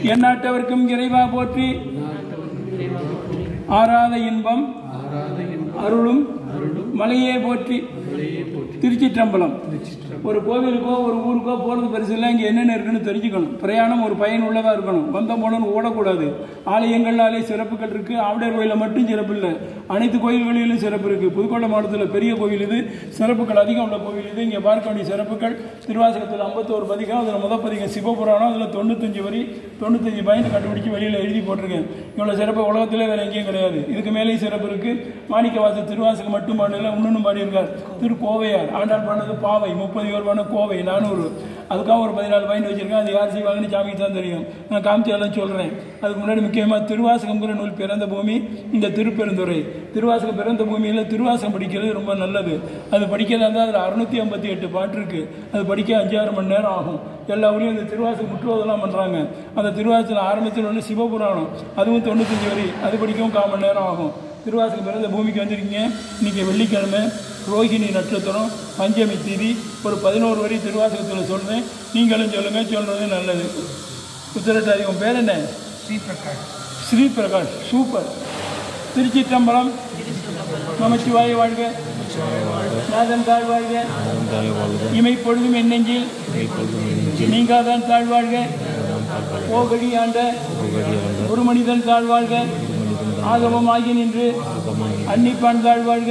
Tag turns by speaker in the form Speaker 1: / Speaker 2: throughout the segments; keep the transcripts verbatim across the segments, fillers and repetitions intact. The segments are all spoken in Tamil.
Speaker 1: எந்நாட்டவர்க்கும் இறைவா போற்றி. ஆராத இன்பம் அருளும் மலையே போற்றி. திருச்சிற்றம்பலம். ஒரு கோவிலுக்கோ ஒரு ஊருக்கோ போகிறது பெருசு இல்லை. இங்கே என்னென்ன இருக்குன்னு தெரிஞ்சுக்கணும். பிரயாணம் ஒரு பயன் உள்ளதாக இருக்கணும். வந்த போனன்னு ஓடக்கூடாது. ஆலயங்கள்னாலே சிறப்புகள் இருக்குது. ஆவுடையார் கோயிலில் மட்டும் சிறப்பு இல்லை, அனைத்து கோயில்களிலும் சிறப்பு இருக்குது. புதுக்கோட்டை மாவட்டத்தில் பெரிய கோவில் இது, சிறப்புகள் அதிகம் உள்ள கோவில் இது. இங்கே பார்க்க வேண்டிய சிறப்புகள் திருவாசகத்தில் ஐம்பத்தோரு பதிகம், அதில் முதல் பதிகம் சிவபுராணம், அதில் தொண்ணூத்தஞ்சு வரி தொண்ணூத்தஞ்சு பயந்து கண்டுபிடிச்சி வெளியில் எழுதி போட்டிருக்கேன். இவ்வளோ சிறப்பு உலகத்தில் வேறு எங்கேயும் கிடையாது. இதுக்கு மேலேயும் சிறப்பு இருக்குது. மாணிக்கவாசர் திருவாசகம் மட்டும் பாடல, இன்னொன்று பாடியிருக்கார். திருக்கோவையார் ஆண்டாள் பாடினது பாவை, முப்பது பேர் பாடின கோவை நானூறு. அதுக்காக ஒரு பதினாலு பாயிண்ட் வச்சிருக்கேன். அது யார் செய்வாங்கன்னு சாமிக்கு தான் தெரியும். நான் காமிச்சாலும் சொல்கிறேன். அதுக்கு முன்னாடி முக்கியமாக திருவாசகம்ங்கிற நூல் பிறந்த பூமி இந்த திருப்பெருந்துறை. திருவாசகம் பிறந்த பூமியில் திருவாசகம் படிக்கிறது ரொம்ப நல்லது. அது படிக்கிறதா இருந்தால் அதில் அறுநூற்றி ஐம்பத்தி எட்டு பாட்டு இருக்குது. அது படிக்க அஞ்சாறு மணி நேரம் ஆகும். எல்லா ஊரையும் அந்த திருவாசகம் முற்றுவதெல்லாம் பண்ணுறாங்க. அந்த திருவாசகம் ஆரம்பத்தில் ஒன்று சிவபுராணம், அதுவும் தொண்ணூத்தஞ்சு வரி, அது படிக்கவும் கால் மணி நேரம் ஆகும். திருவாசகம் பிறந்த பூமிக்கு வந்திருக்கீங்க. இன்றைக்கி வெள்ளிக்கிழமை, ரோஹிணி நட்சத்திரம், பஞ்சமி திதி. ஒரு பதினோரு வரி திருவாசகத்தில் சொல்கிறேன், நீங்களும் சொல்லுங்கள், சொல்கிறது நல்லது. உத்தரட்டாதி. உன் பேர் என்ன? ஸ்ரீ பிரகாஷ். ஸ்ரீ பிரகாஷ், சூப்பர். திருச்சிற்றம்பலம். நமச்சிவாய வாழ்க, நாதன் தாழ் வாழ்க, இமை பொழுதும் என் நெஞ்சில் நீங்காதான் தாழ் வாழ்க, போகடி ஆண்ட ஒரு மனிதன் தாழ் வாழ்க, ஆகமம் ஆகி நின்று அன்னிப்பான் தாழ் வாழ்க,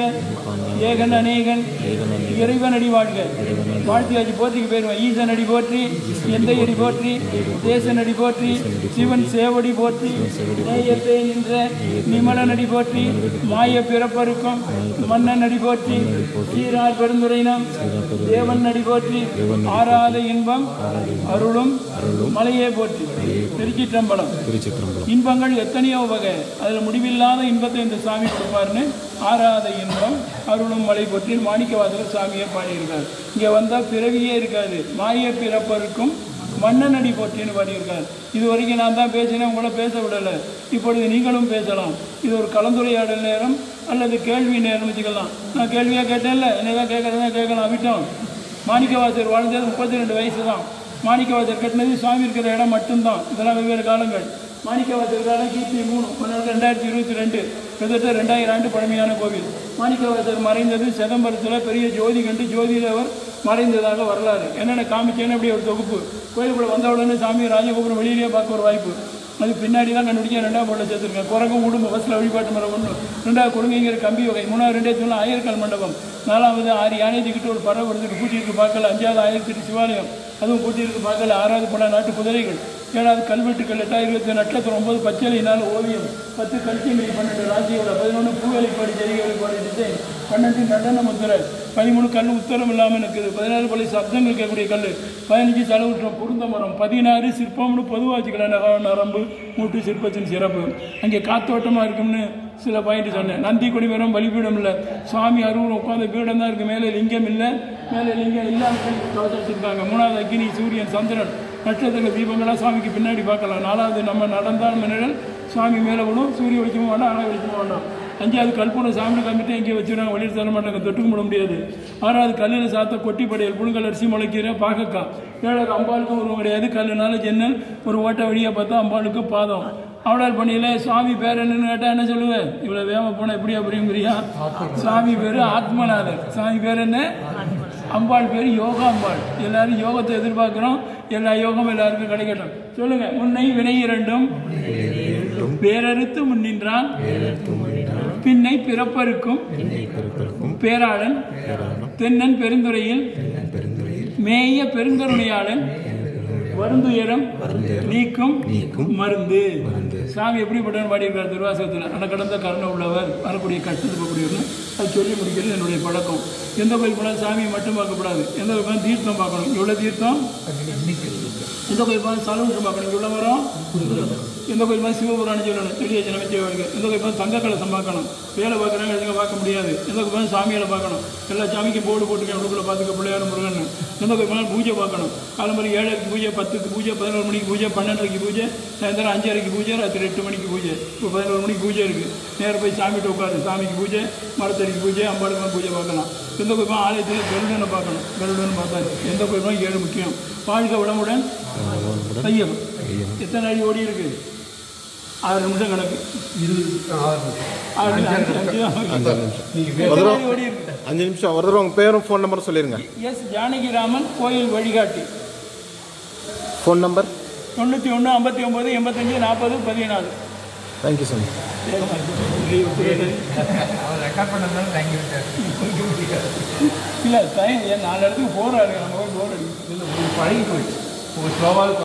Speaker 1: ஏகன் அநேகன் இறைவன் அடி வாழ்க. வாழ்த்தியாச்சு போற்றிக்கு போயிருவேன். ஈசன் அடி போற்றி, எந்தை அடி போற்றி, தேசன் அடி போற்றி, சிவன் சேவடி போற்றி, நேயத்தை நின்ற நிமலன் அடி போற்றி, மாய பிறப்பருக்கும் மன்னன் அடி போற்றி, சீரார் பெருந்துரையினம் தேவன் அடி போற்றி, ஆராத இன்பம் அருளும் மலையே போற்றி. திருச்சிற்றம்பலம். இன்பங்கள் எத்தனையோ வகை, அதில் முடிவில்லாத இன்பத்தை இந்த சாமி கொடுப்பாருன்னு ஆராத இன்பம் அருளும் மலை போற்றி மாணிக்கவாசகர் சாமியை பாடியிருக்கார். இங்கே வந்தால் பிறவியே இருக்காது. மாய பிறப்பருக்கும் மன்னன் அடி போற்றின்னு பாடியிருக்கார். இது வரைக்கும் நான் தான் பேசினேன், உங்களை பேச விடலை. இப்பொழுது நீங்களும் பேசலாம். இது ஒரு கலந்துரையாடல் நேரம் அல்லது கேள்வி நேரம் வச்சுக்கலாம். நான் கேள்வியாக கேட்டேன்ல, என்னதான் கேட்குறதா கேட்கலாம். விட்டோம். மாணிக்கவாசகர் வாழ்ந்தது முப்பத்தி ரெண்டு வயசு தான். மாணிக்கவாசகர் கட்டினது சுவாமி இருக்கிற இடம் மட்டும்தான். இதெல்லாம் வெவ்வேறு காலங்கள். மாணிக்கவாசகர் காலம் கிபி மூணு பன்னெண்டு ரெண்டாயிரத்தி இருபத்தி ரெண்டு கிட்டத்தட்ட ரெண்டாயிரம் ஆண்டு பழமையான கோவில். மாணிக்கவாசகர் மறைந்தது சிதம்பரத்தில் பெரிய ஜோதி கண்டு ஜோதியில் அவர் மறைந்ததாக வரலாறு. என்னென்ன காமிச்சேன்னு அப்படி ஒரு தொகுப்பு. கோயிலுக்குள்ளே வந்த உடனே சாமி ராஜகோபுரம் வெளியிலேயே பார்க்க ஒரு வாய்ப்பு. அது பின்னாடி தான் கண்டுபிடிச்சா ரெண்டாவது போட்டில் சேர்த்துருக்கேன். குரங்கும் உடும்பு பஸ்ஸில் வழிபாட்டு மரம் ஒன்று, ரெண்டாவது கொடுங்கிற கம்பி வகை, மூணாவது ரெண்டே சொன்னால் ஆயிரக்கால் மண்டபம், நாலாவது ஆறு யானை தூக்கிட்டு ஒரு பறவை எடுத்துட்டு கூட்டியிருக்கு பார்க்கல, அஞ்சாவது ஆயிரத்தி எட்டு சிவாலயம் அதுவும் கூட்டியிருக்கு பார்க்கல, ஆறாவது பல நாட்டு குதிரைகள், ஏழாவது கல்வெட்டுக்கள், எட்டாயிரம் இருபத்தி நட்சத்திரம், ஒன்பது பச்சளையினால் ஓவியம், பத்து கல்ச்சியங்கள், பன்னெண்டு ராசியோட, பதினொன்று பூவேலைப்பாடி ஜெரிகை வழிபாடு டிசைன், பன்னெண்டு நடன முத்திரை, பதிமூணு கல் உத்தரம் இல்லாமல் இருக்குது, பதினாறு பள்ளி சப்தங்கள் இருக்கக்கூடிய கல், பதினஞ்சு செலவுற்றம் பொருந்த மரம், பதினாறு சிற்பம்னு பொதுவாக வச்சுக்கலாம். நகா நரம்பு மூட்டு சிற்பத்தின் சிறப்பு. அங்கே காத்தோட்டமாக இருக்கும்னு சில பாயிண்ட் சொன்னேன். நந்தி கொடி மரம் பலிபீடம் இல்லை, சுவாமி அருவம் உட்காந்த பீடம் தான் இருக்குது. மேலே லிங்கம் இல்லை, மேலே லிங்கம் இல்லாமல் வச்சுருக்காங்க. மூணாவது அக்னி, சூரியன், சந்திரன், நட்சத்திர தீபங்களாக சுவாமிக்கு பின்னாடி பார்க்கலாம். நாலாவது நம்ம நடந்தால் நிழல் சுவாமி மேலே விடும், சூரிய வெளிச்சமும் வேண்டாம், ஆனால் வெளிச்சமும் வேண்டாம். அஞ்சாவது கல்பனை சாமி காமிட்டு எங்கேயும் வச்சுருவாங்க, வெளியில் தர மாட்டாங்க, தொட்டுக்க விட முடியாது. ஆறாவது கல்லில் சாத்த கொட்டி படையல், புழுங்கல் அரிசி, முளைக்கீரை, பாகக்காய். ஏழாவது அம்பாளுக்கும் உருவம் கிடையாது, கல்லுனால ஜன்னல், ஒரு ஓட்டை வழியாக பார்த்தா அம்பாளுக்கு பாதம். அவடால் பண்ணியில் சுவாமி பேர் என்னன்னு கேட்டால் என்ன சொல்லுவேன்? இவ்வளோ வேம போனால் எப்படியா புரியுங்கிறியா? சுவாமி பேர் ஆத்மநாதர். சாமி பேர் என்ன? அம்பாள் பேர் யோகா அம்பாள். எல்லாரும் யோகத்தை எதிர்பார்க்குறோம். எல்லா யோகமும் எல்லாருக்கும் கிடைக்கட்டும். சொல்லுங்க. முன்னை வினை இரண்டும் பேரறுத்து முன்னின்றான், பின்னை பிறப்பருக்கும் பேராளன், தென்னன் பெருந்துறையில் மேய பெருங்கருணையாளன், வருந்துயரம் நீக்கும் மருந்து. சாமி எப்படிப்பட்டவன் பாடியிருக்கார் திருவாசகத்தில். ஆனால் கடந்த கருணை உள்ளவர், வரக்கூடிய கஷ்டத்துக்கு போகக்கூடியவர்னு அது சொல்லி முடிக்கிறது என்னுடைய பழக்கம். எந்த கோயில் போனாலும் சாமியை மட்டும் பார்க்கக்கூடாது, எந்த கோயில் போனால் தீர்த்தம் பார்க்கணும். எவ்வளோ தீர்த்தம்? எந்த கோயில் போனால் சலூன்றம் பார்க்கணும். எவ்வளோ வரும்? எந்த கோயில் போனால் சிவபுராணம் சொல்லணும், செடியை நமச்சிவாய்க்கு. எந்த கோயில் போனால் தங்க கலசம் பார்க்கணும். வேலை பார்க்குறாங்க, எதுங்க பார்க்க முடியாது. எந்த கோயில் போனால் சாமியால் பார்க்கணும். எல்லா சாமிக்கும் போர்டு போட்டுருக்கேன், உள்ளுக்குள்ளே பார்த்துக்க பிள்ளையார் முருகன். எந்த கோயில் போனால் பூஜை பார்க்கணும். காலம்பரி ஏழரைக்கு பூஜை, பத்துக்கு பூஜை, பதினோரு மணிக்கு பூஜை, பன்னெண்டரைக்கு பூஜை, சாயந்தரம் அஞ்சரைக்கு பூஜை, ராத்திரி எட்டு மணிக்கு பூஜை. இப்போ பதினோரு மணிக்கு பூஜை இருக்குது. நேரம் போய் சாமிகிட்ட உட்காரு, சாமிக்கு பூஜை, மரத்தடிக்கு பூஜை, அம்பாளுக்கு பூஜை பார்க்கலாம். எந்த கோயில் ஆலயத்தில் கருடனை பார்க்கணும். கருடன்னு பார்த்தாரு. எந்த கோயில் ஏழு முக்கியம். வாழ்க வளமுடன். ஐயம் எத்தனை அடி ஓடி இருக்கு? ஆறு நிமிஷம் கணக்கு. ஆறு அஞ்சு அஞ்சு நிமிஷம் ஓடி இருக்கு.
Speaker 2: அஞ்சு நிமிஷம். ஒரு தடவை உங்கள் பேரும் ஃபோன் நம்பரும் சொல்லிடுங்க.
Speaker 1: எஸ் ஜானகிராமன், கோயில் வழிகாட்டி.
Speaker 2: ஃபோன் நம்பர்
Speaker 1: தொண்ணூற்றி ஒன்று ஐம்பத்தி ஒம்பது எண்பத்தஞ்சு நாற்பது பதினாலு.
Speaker 2: Thank you sir.
Speaker 1: இல்லை டைம் நாலு இடத்துக்கு போகிறாரு, நம்ம போர் அடிக்கும்.
Speaker 3: பழகி போயிடுச்சு.